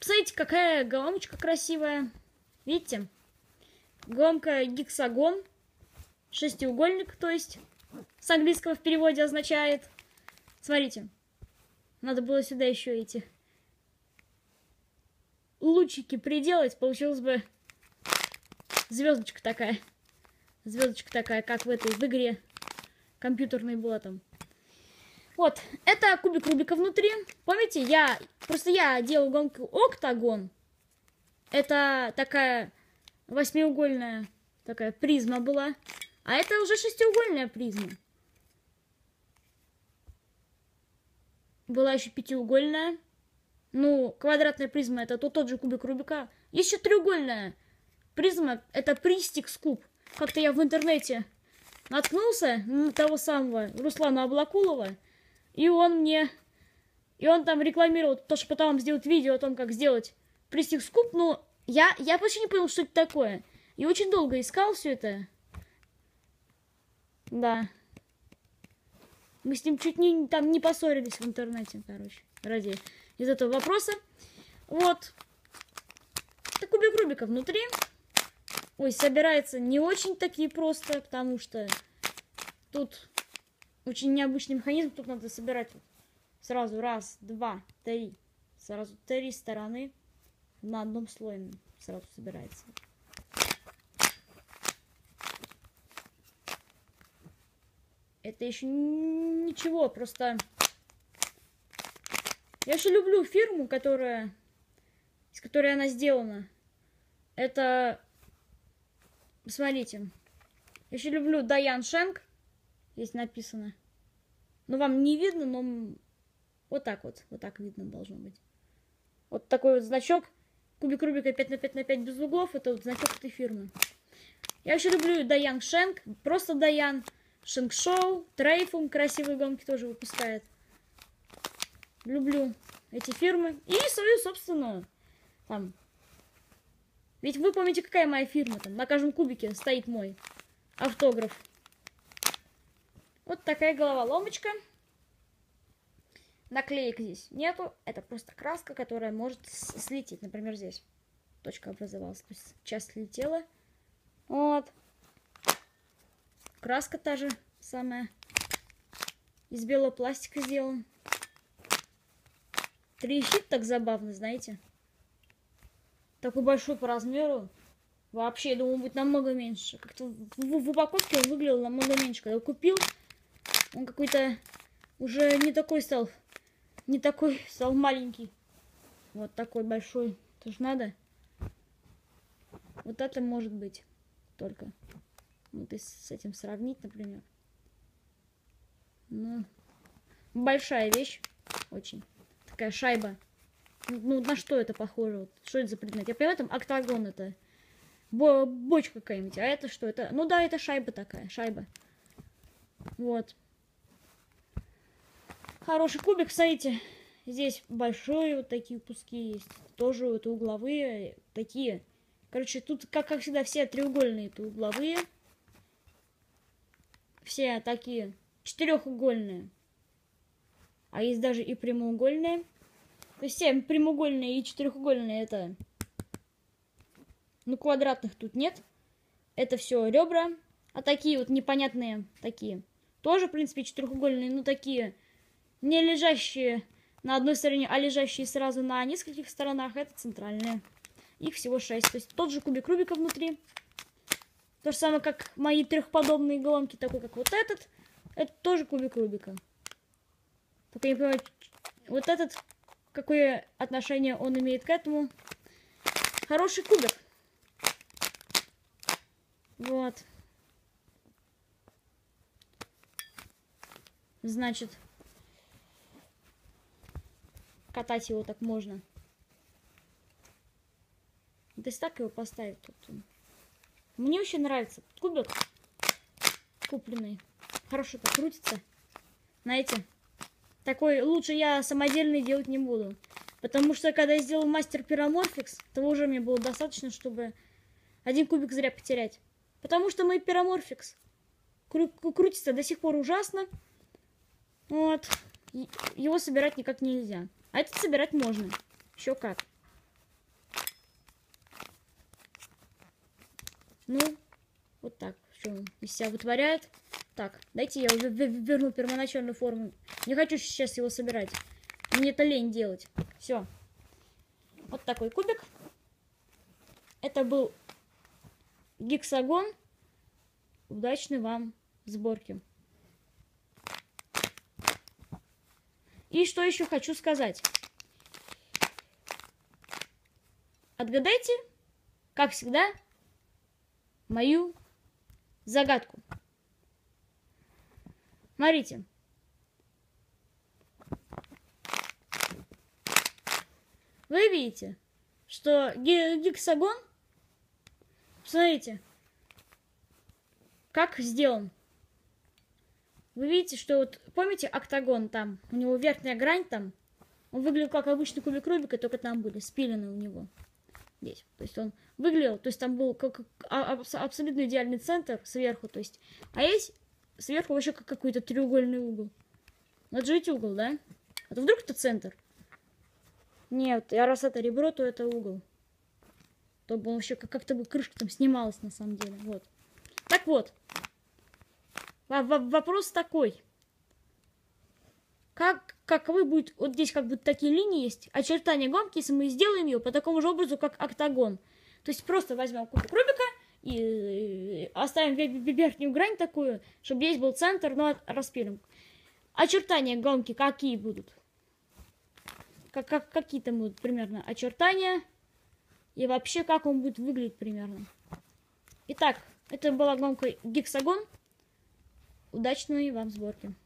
Посмотрите, какая головочка красивая. Видите? Головка гексагон. Шестиугольник, то есть. С английского в переводе означает. Смотрите. Надо было сюда еще эти лучики приделать. Получилась бы звездочка такая. Звездочка такая, как в игре компьютерной была там. Вот, это кубик Рубика внутри. Помните, я делал гонку октагон. Это такая восьмиугольная такая призма была. А это уже шестиугольная призма. Была еще пятиугольная. Ну, квадратная призма это тот же кубик Рубика. Есть еще треугольная призма. Это Пристикс куб. Как-то я в интернете наткнулся на того самого Руслана Аблакулова. И он там рекламировал то, что потом сделать видео о том, как сделать Пристикс куб. Но я вообще не понял, что это такое. И очень долго искал все это. Да. Мы с ним чуть не поссорились в интернете, короче, ради из этого вопроса. Вот. Это кубик Рубика внутри. Ой, собирается не очень таки просто, потому что тут очень необычный механизм. Тут надо собирать сразу раз, два, три. Сразу 3 стороны на одном слое сразу собирается. Это еще ничего, просто я еще люблю фирму, из которой она сделана. Это, смотрите, я еще люблю Даян Шенк, здесь написано. Ну, вам не видно, но вот так видно должно быть. Вот такой вот значок. Кубик Рубика 5×5×5 без углов, это вот значок этой фирмы. Я еще люблю Даян Шенк, просто Даян. Шенк Шоу, Трейфум, красивые гонки тоже выпускает. Люблю эти фирмы. И свою собственную. Там. Ведь вы помните, какая моя фирма? Там на каждом кубике стоит мой автограф. Вот такая головоломочка. Наклеек здесь нету. Это просто краска, которая может слететь. Например, здесь точка образовалась. То есть часть слетела. Вот. Краска та же самая. Из белого пластика сделан. Трещит так забавно, знаете. Такой большой по размеру. Вообще, я думал, будет намного меньше. Как-то в упаковке он выглядел намного меньше. Когда купил, он какой-то уже не такой стал маленький. Вот такой большой. Тоже надо. Вот это может быть только. Вот и с этим сравнить, например. Ну, большая вещь. Очень. Такая шайба. Ну, на что это похоже? Вот, что это за предмет? Я понимаю, там октагон это. Бочка какая-нибудь. А это что? Это, ну да, это шайба такая. Шайба. Вот. Хороший кубик, смотрите. Здесь большие вот такие куски есть. Тоже вот угловые. Такие. Короче, тут, как всегда, все треугольные это угловые. Все такие четырехугольные. А есть даже и прямоугольные. То есть все прямоугольные и четырехугольные это... Ну, квадратных тут нет. Это все ребра. А такие вот непонятные, такие. Тоже, в принципе, четырехугольные, но такие не лежащие на одной стороне, а лежащие сразу на нескольких сторонах. Это центральные. Их всего 6. То есть тот же кубик Рубика внутри. То же самое, как мои трехподобные головки, такой как вот этот. Это тоже кубик Рубика. Только я не понимаю, вот этот, какое отношение он имеет к этому. Хороший кубик. Вот. Значит, катать его так можно. То есть так его поставить тут. Мне очень нравится кубик купленный. Хорошо так крутится. Знаете, такой лучше я самодельный делать не буду. Потому что когда я сделал мастер Pyramorphix, того уже мне было достаточно, чтобы один кубик зря потерять. Потому что мой Pyramorphix крутится до сих пор ужасно. Вот. Его собирать никак нельзя. А этот собирать можно. Еще как. Ну, вот так. Что он из себя вытворяет. Так, дайте я уже верну первоначальную форму. Не хочу сейчас его собирать. Мне это лень делать. Все. Вот такой кубик. Это был гексагон. Удачной вам сборки. И что еще хочу сказать. Отгадайте, как всегда, мою загадку. Смотрите. Вы видите, что гексагон, смотрите, как сделан. Вы видите, что вот, помните октагон там, у него верхняя грань там, он выглядел как обычный кубик Рубика, только там были спилены у него. Здесь. То есть он выглядел, то есть там был как абсолютно идеальный центр сверху, то есть, а есть сверху вообще как какой-то треугольный угол. Вот же ведь угол, да? А то вдруг это центр? Нет, а раз это ребро, то это угол. То бы вообще как-то бы крышка там снималась на самом деле. Вот. Так вот. Вопрос такой. Каковы будут, вот здесь как бы такие линии есть, очертания гонки, если мы сделаем ее по такому же образу, как октагон. То есть просто возьмем кубик Рубика и оставим верхнюю грань такую, чтобы здесь был центр, но распилим. Очертания гонки какие будут? Какие там будут примерно очертания и вообще как он будет выглядеть примерно. Итак, это была гонка гексагон. Удачной вам сборки.